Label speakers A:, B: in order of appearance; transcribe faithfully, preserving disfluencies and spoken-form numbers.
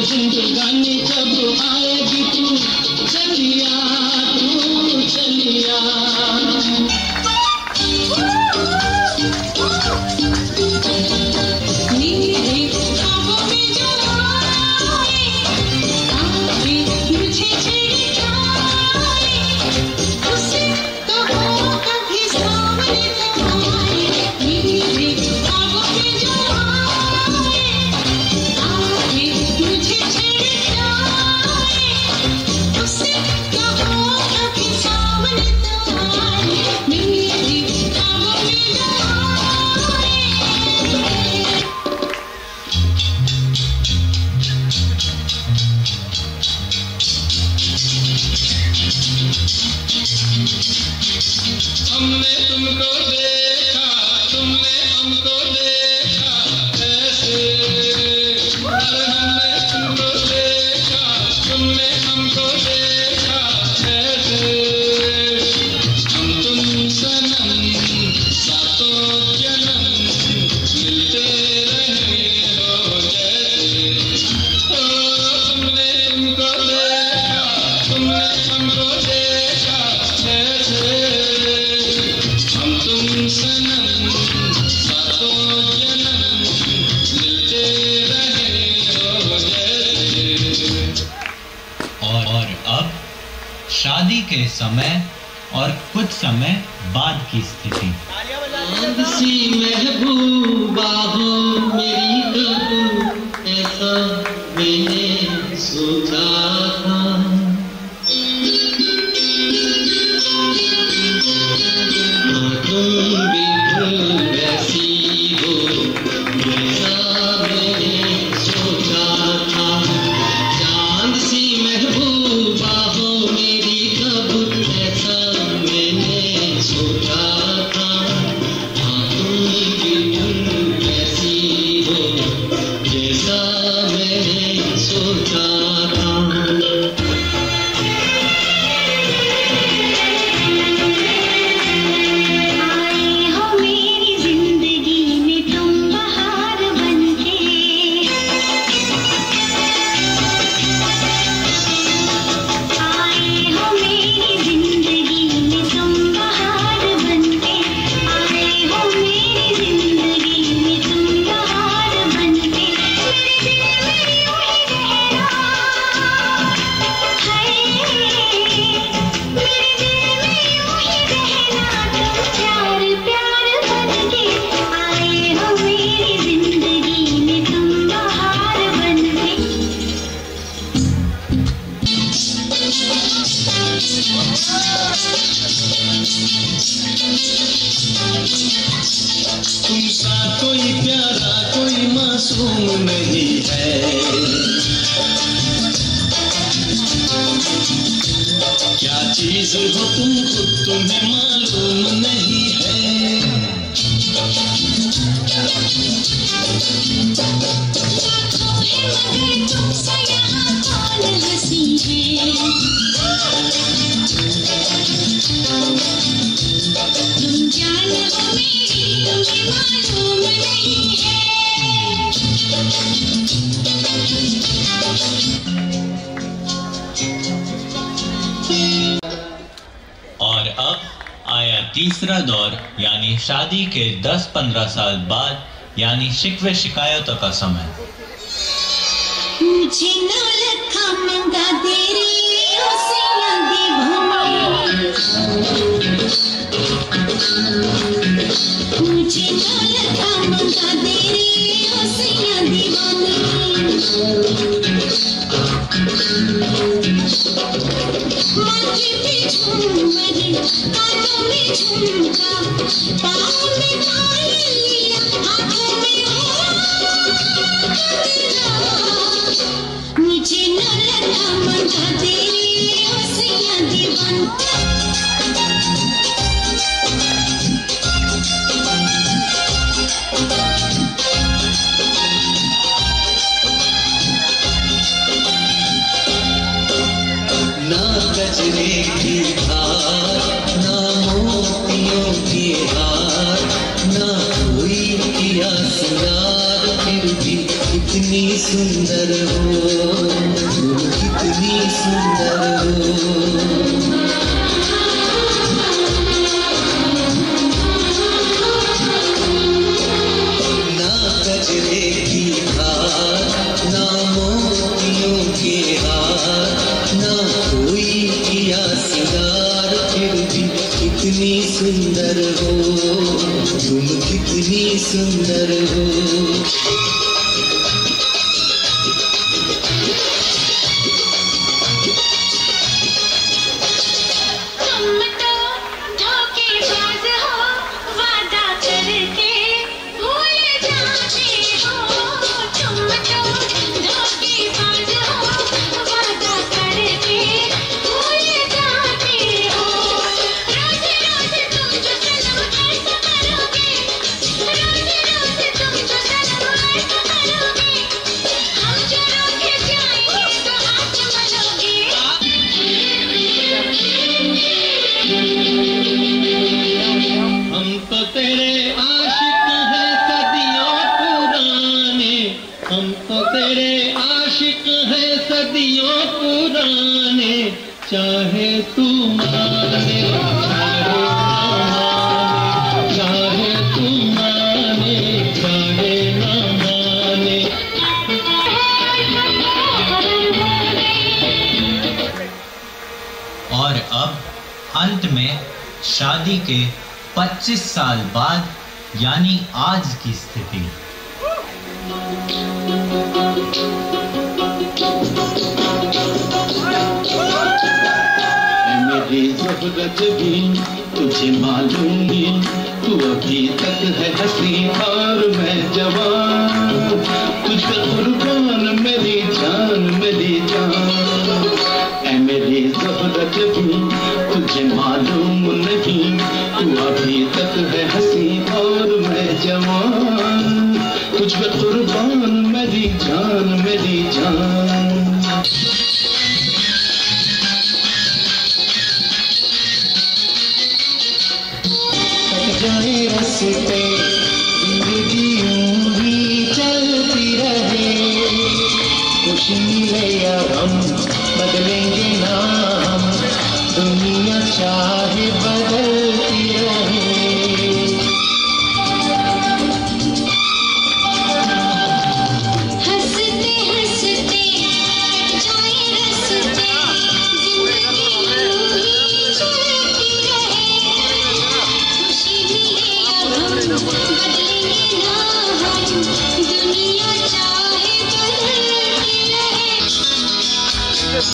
A: जिंदगानी कब आएगी तू चलिया तू चलिया।
B: हमने तुमको देखा तुमने हमको देखा ऐसे, अरे हमने तुमको देखा तुमने हमको देखा ऐसे। हम तुम सनम सातों जन्म मिलते रहे हो जैसे। ओ तुमने तुमको देखा तुमने हमको देखा ऐसे। हम तुम सनम सातों जन्म मिलते रहे हो जैसे।
C: और, और अब शादी के समय और कुछ समय बाद की स्थिति।
A: चांद सी महबूबा हो मेरी कब ऐसा मैंने सोचा था। तुम बिल्कुल वैसी हो जैसा मैंने सोचा था। चांद सी महबूबा हो मेरी कब ऐसा मैंने सोचा था। हाँ तुम बिल्कुल वैसी हो जैसा मैंने सोचा था। तुमसा कोई प्यारा कोई मासूम नहीं है। क्या चीज हो तुम खुद तुम्हें मालूम नहीं है।
C: और अब आया तीसरा दौर यानी शादी के दस पंद्रह साल बाद यानी शिकवे शिकायतों का समय।
D: मुझे ना लखा मंगा दे रे ओसिया दीवानी। मुझे ना लखा मंगा दे रे ओसिया दीवानी। माथे पे झूमर कानों में झुमका पाँव में मालिया हाथों में मुझे न लगा मंगा दे ओसिया दीवानी।
A: ना गजरे की हार ना मोतियों की हार ना कोई किया सिंगार फिर भी इतनी सुंदर हो चाहे तू माने चाहे तू माने चाहे ना माने।
C: और अब अंत में शादी के पच्चीस साल बाद यानी आज की स्थिति।
A: मेरी ज़रूरत भी तुझे मालूम ही, तू अभी तक है हंसी और मैं जवान, तुझ पे कुर्बान मेरी जान मेरी जान। ऐ मेरी ज़रूरत भी तुझे मालूम नहीं, तू अभी तक है हंसी और मैं जवान, तुझ पे कुर्बान मेरी जान मेरी जान। जाए रस्ते